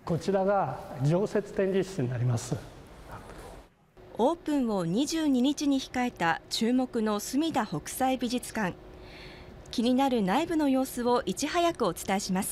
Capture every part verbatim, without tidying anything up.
こちらが常設展示室になります。 オープンをにじゅうににちに控えた注目のすみだ北斎美術館。気になる内部の様子をいち早くお伝えします。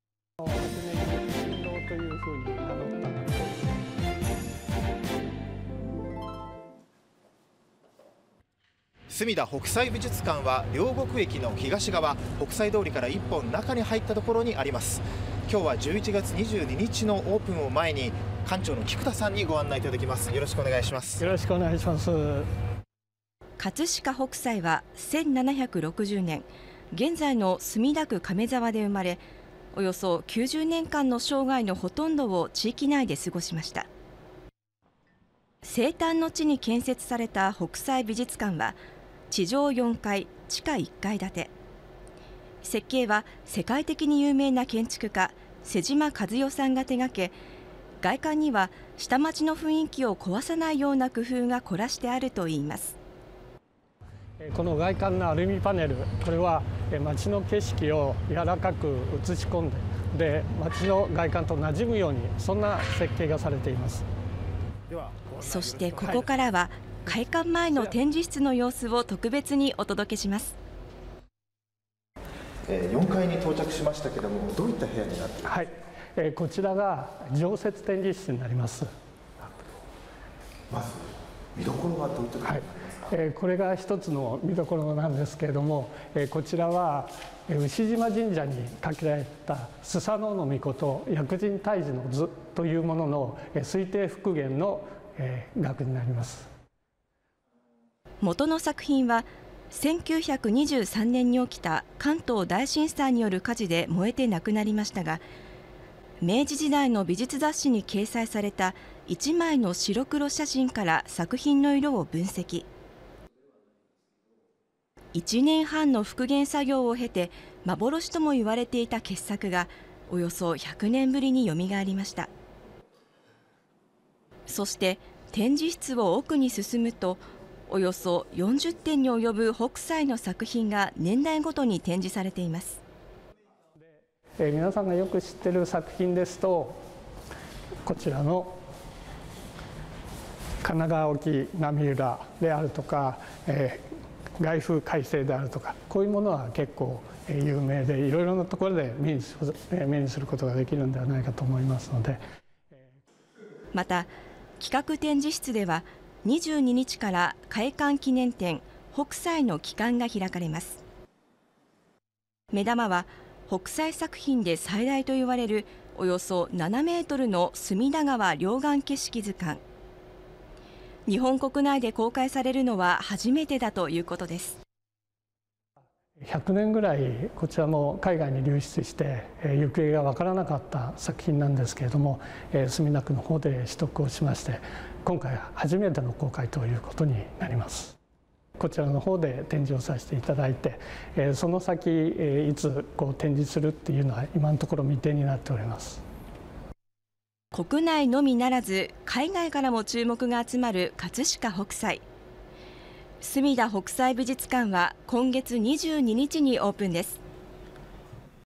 すみだ北斎美術館は両国駅の東側、北斎通りからいっぽん中に入ったところにあります。今日はじゅういちがつにじゅうににちのオープンを前に、館長の菊田さんにご案内いただきます。よろしくお願いします。 よろしくお願いします。 葛飾北斎はせんななひゃくろくじゅうねん、現在の墨田区亀沢で生まれ、およそきゅうじゅうねんかんの生涯のほとんどを地域内で過ごしました。生誕の地に建設された北斎美術館は地上よんかい、地下いっかい建て。設計は世界的に有名な建築家妹島和代さんが手掛け、外観には下町の雰囲気を壊さないような工夫が凝らしてあるといいます。 この外観のアルミパネル、これは街の景色を柔らかく映し込んで、で街の外観と馴染むように、そんな設計がされています。 そしてここからは開館前の展示室の様子を特別にお届けします。 よんかいに到着しましたけども、どういった部屋になっていますか？ はい、こちらが常設展示室になります。 まず見どころはどういったところになりますか？ はい、これが一つの見どころなんですけれども、こちらは牛島神社にかけられたスサノオノミコト薬人退治の図というものの推定復元の額になります。 元の作品はせんきゅうひゃくにじゅうさんねんに起きた関東大震災による火事で燃えてなくなりましたが、明治時代の美術雑誌に掲載されたいちまいの白黒写真から作品の色を分析。いちねんはんの復元作業を経て幻とも言われていた傑作がおよそひゃくねんぶりによみがえりました。そして展示室を奥に進むと、およそよんじゅってんに及ぶ北斎の作品が年代ごとに展示されています。 えー、皆さんがよく知っている作品ですと、こちらの神奈川沖波浦であるとか、えー、外風快晴であるとか、こういうものは結構有名で、いろいろなところで目にする、目にすることができるんではないかと思いますので。 また企画展示室ではにじゅうににちから開館記念展北斎の帰還が開かれます。目玉は北斎作品で最大と言われるおよそななメートルの隅田川両岸景色図鑑。日本国内で公開されるのは初めてだということです。 ひゃくねんぐらいこちらも海外に流出して行方が分からなかった作品なんですけれども、墨田区の方で取得をしまして、今回初めての公開ということになります。こちらの方で展示をさせていただいて、その先いつこう展示するっていうのは今のところ未定になっております。 国内のみならず海外からも注目が集まる葛飾北斎。すみだ北斎美術館は今月にじゅうににちにオープンです。